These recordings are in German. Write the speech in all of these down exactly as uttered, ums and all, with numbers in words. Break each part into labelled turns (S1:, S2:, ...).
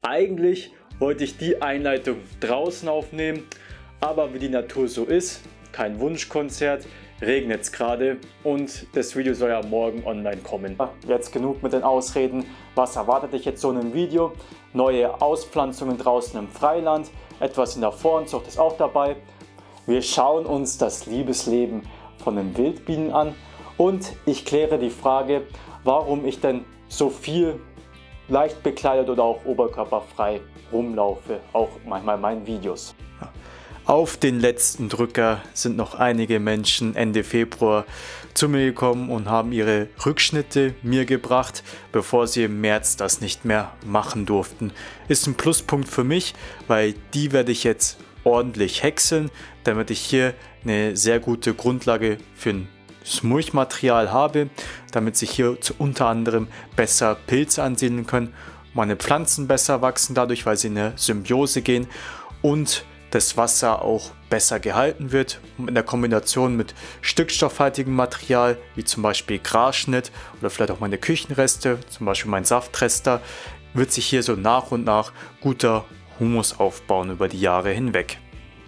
S1: Eigentlich wollte ich die Einleitung draußen aufnehmen, aber wie die Natur so ist, kein Wunschkonzert, regnet es gerade und das Video soll ja morgen online kommen. Jetzt genug mit den Ausreden. Was erwartet dich jetzt so in einem Video? Neue Auspflanzungen draußen im Freiland, etwas in der Voranzucht ist auch dabei. Wir schauen uns das Liebesleben von den Wildbienen an und ich kläre die Frage, warum ich denn so viel leicht bekleidet oder auch oberkörperfrei rumlaufe, auch manchmal in meinen Videos. Auf den letzten Drücker sind noch einige Menschen Ende Februar zu mir gekommen und haben ihre Rückschnitte mir gebracht, bevor sie im März das nicht mehr machen durften. Ist ein Pluspunkt für mich, weil die werde ich jetzt ordentlich häckseln, damit ich hier eine sehr gute Grundlage für ein Mulchmaterial habe, damit sich hier unter anderem besser Pilze ansiedeln können, meine Pflanzen besser wachsen dadurch, weil sie in eine Symbiose gehen und das Wasser auch besser gehalten wird. Und in der Kombination mit stickstoffhaltigem Material, wie zum Beispiel Grasschnitt oder vielleicht auch meine Küchenreste, zum Beispiel mein Saftrester, wird sich hier so nach und nach guter Humus aufbauen über die Jahre hinweg.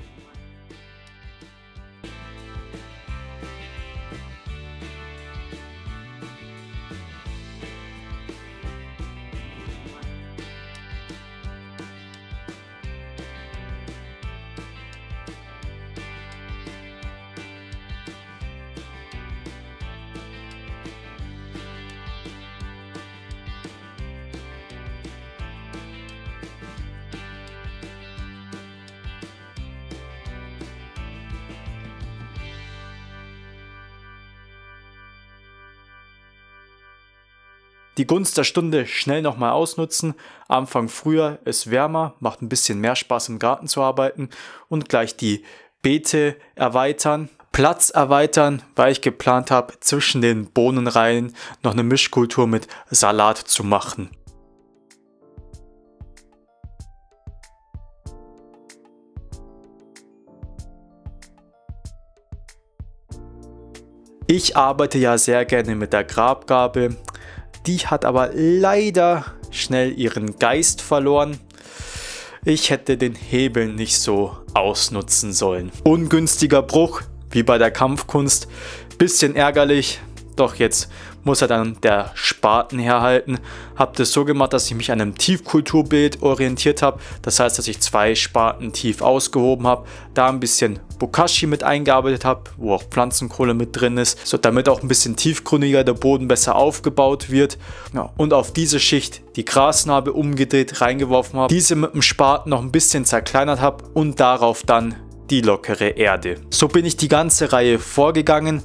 S1: Die Gunst der Stunde schnell nochmal ausnutzen. Anfang Frühjahr ist wärmer, macht ein bisschen mehr Spaß im Garten zu arbeiten und gleich die Beete erweitern. Platz erweitern, weil ich geplant habe, zwischen den Bohnenreihen noch eine Mischkultur mit Salat zu machen. Ich arbeite ja sehr gerne mit der Grabgabel. Die hat aber leider schnell ihren Geist verloren. Ich hätte den Hebel nicht so ausnutzen sollen. Ungünstiger Bruch, wie bei der Kampfkunst. Bisschen ärgerlich, doch jetzt muss er dann der Spaten herhalten. Habe das so gemacht, dass ich mich an einem Tiefkulturbild orientiert habe. Das heißt, dass ich zwei Spaten tief ausgehoben habe, da ein bisschen Bokashi mit eingearbeitet habe, wo auch Pflanzenkohle mit drin ist, so damit auch ein bisschen tiefgründiger der Boden besser aufgebaut wird. Ja, und auf diese Schicht die Grasnarbe umgedreht reingeworfen habe, diese mit dem Spaten noch ein bisschen zerkleinert habe und darauf dann die lockere Erde. So bin ich die ganze Reihe vorgegangen.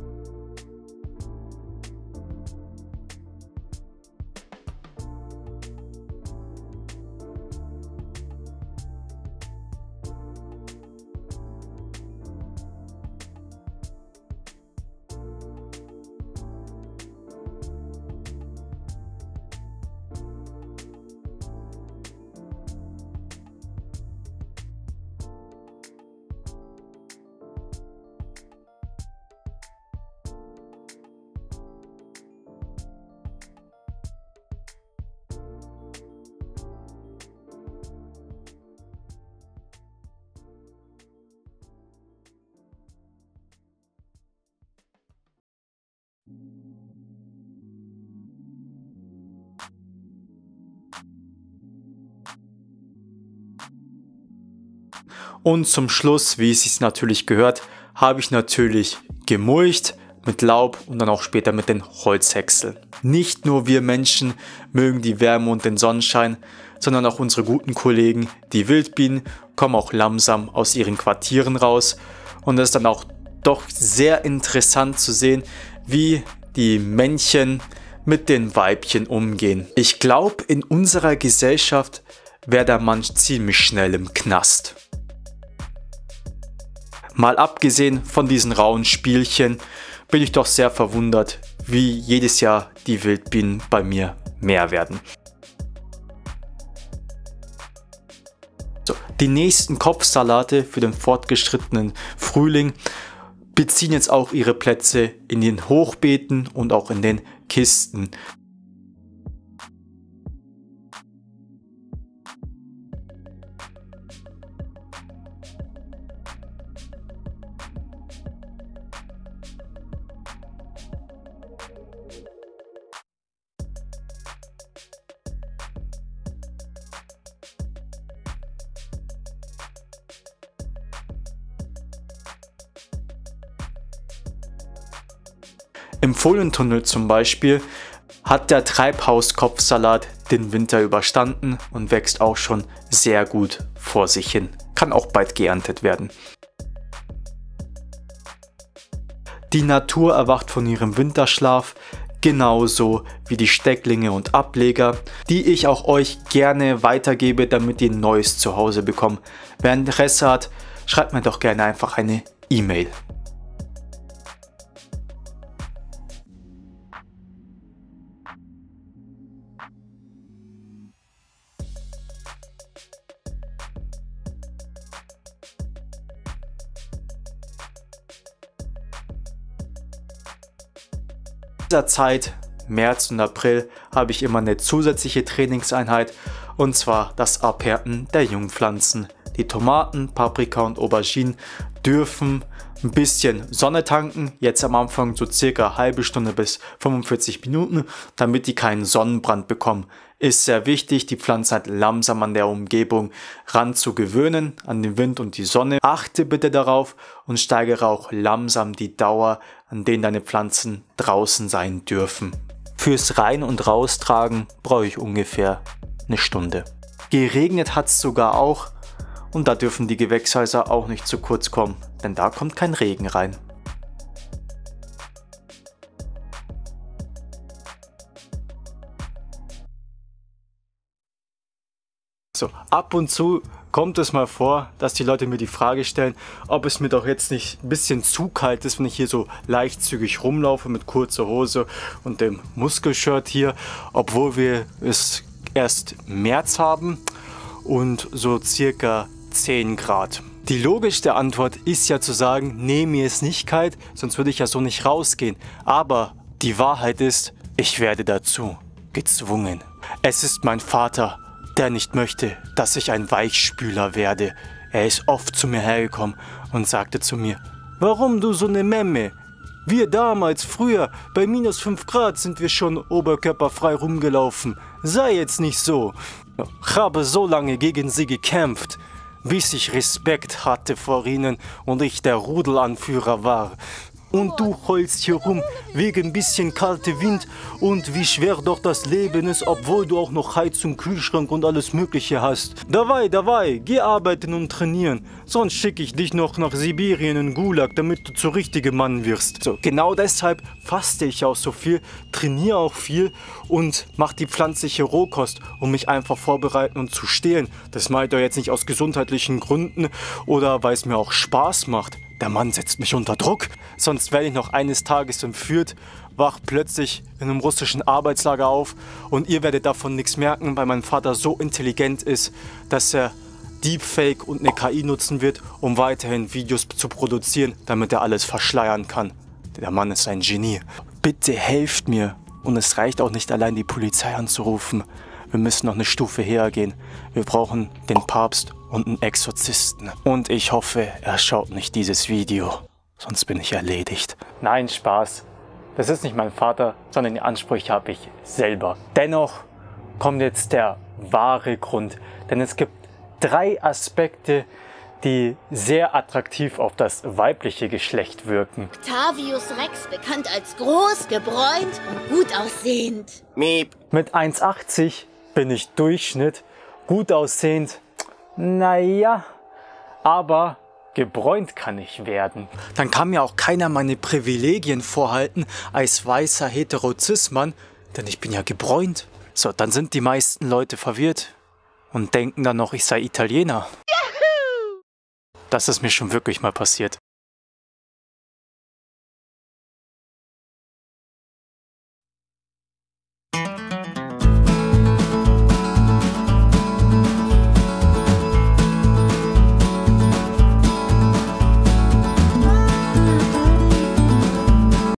S1: Und zum Schluss, wie es sich natürlich gehört, habe ich natürlich gemulcht mit Laub und dann auch später mit den Holzhäckseln. Nicht nur wir Menschen mögen die Wärme und den Sonnenschein, sondern auch unsere guten Kollegen, die Wildbienen, kommen auch langsam aus ihren Quartieren raus. Und es ist dann auch doch sehr interessant zu sehen, wie die Männchen mit den Weibchen umgehen. Ich glaube, in unserer Gesellschaft wäre der Mann ziemlich schnell im Knast. Mal abgesehen von diesen rauen Spielchen bin ich doch sehr verwundert, wie jedes Jahr die Wildbienen bei mir mehr werden. So, die nächsten Kopfsalate für den fortgeschrittenen Frühling beziehen jetzt auch ihre Plätze in den Hochbeeten und auch in den Kisten. Im Folientunnel zum Beispiel hat der Treibhauskopfsalat den Winter überstanden und wächst auch schon sehr gut vor sich hin. Kann auch bald geerntet werden. Die Natur erwacht von ihrem Winterschlaf, genauso wie die Stecklinge und Ableger, die ich auch euch gerne weitergebe, damit ihr ein neues Zuhause bekommt. Wer Interesse hat, schreibt mir doch gerne einfach eine E-Mail. In dieser Zeit, März und April, habe ich immer eine zusätzliche Trainingseinheit, und zwar das Abhärten der Jungpflanzen. Die Tomaten, Paprika und Auberginen dürfen ein bisschen Sonne tanken, jetzt am Anfang so circa eine halbe Stunde bis fünfundvierzig Minuten, damit die keinen Sonnenbrand bekommen. Ist sehr wichtig, die Pflanze halt langsam an der Umgebung ran zu gewöhnen, an den Wind und die Sonne. Achte bitte darauf und steigere auch langsam die Dauer, an denen deine Pflanzen draußen sein dürfen. Fürs Rein- und Raustragen brauche ich ungefähr eine Stunde. Geregnet hat es sogar auch. Und da dürfen die Gewächshäuser auch nicht zu kurz kommen, denn da kommt kein Regen rein. So, ab und zu kommt es mal vor, dass die Leute mir die Frage stellen, ob es mir doch jetzt nicht ein bisschen zu kalt ist, wenn ich hier so leichtzügig rumlaufe mit kurzer Hose und dem Muskelshirt hier, obwohl wir es erst März haben und so circa zehn Grad. Die logischste Antwort ist ja zu sagen, nee, mir ist nicht kalt, sonst würde ich ja so nicht rausgehen. Aber die Wahrheit ist, ich werde dazu gezwungen. Es ist mein Vater, der nicht möchte, dass ich ein Weichspüler werde. Er ist oft zu mir hergekommen und sagte zu mir, warum du so eine Memme? Wir damals, früher, bei minus fünf Grad sind wir schon oberkörperfrei rumgelaufen. Sei jetzt nicht so. Ich habe so lange gegen sie gekämpft, bis ich Respekt hatte vor ihnen und ich der Rudelanführer war. Und du heulst hier rum wegen ein bisschen kalte Wind und wie schwer doch das Leben ist, obwohl du auch noch Heizung, Kühlschrank und alles Mögliche hast. Dabei, dabei, geh arbeiten und trainieren, sonst schicke ich dich noch nach Sibirien in Gulag, damit du zu richtigem Mann wirst. So, genau deshalb faste ich auch so viel, trainiere auch viel und mache die pflanzliche Rohkost, um mich einfach vorbereiten und zu stehlen. Das mache ich doch jetzt nicht aus gesundheitlichen Gründen oder weil es mir auch Spaß macht. Der Mann setzt mich unter Druck, sonst werde ich noch eines Tages entführt, wach plötzlich in einem russischen Arbeitslager auf und ihr werdet davon nichts merken, weil mein Vater so intelligent ist, dass er Deepfake und eine K I nutzen wird, um weiterhin Videos zu produzieren, damit er alles verschleiern kann. Der Mann ist ein Genie. Bitte helft mir. Und es reicht auch nicht allein, die Polizei anzurufen. Wir müssen noch eine Stufe höher gehen. Wir brauchen den Papst und einen Exorzisten. Und ich hoffe, er schaut nicht dieses Video. Sonst bin ich erledigt. Nein, Spaß. Das ist nicht mein Vater, sondern die Ansprüche habe ich selber. Dennoch kommt jetzt der wahre Grund. Denn es gibt drei Aspekte, die sehr attraktiv auf das weibliche Geschlecht wirken.
S2: Octavius Rex, bekannt als groß, gebräunt und gut aussehend.
S1: Miep. Mit eins achtzig bin ich Durchschnitt, gut aussehend, naja, aber gebräunt kann ich werden. Dann kann mir auch keiner meine Privilegien vorhalten als weißer Heterozismann, denn ich bin ja gebräunt. So, dann sind die meisten Leute verwirrt und denken dann noch, ich sei Italiener. Das ist mir schon wirklich mal passiert.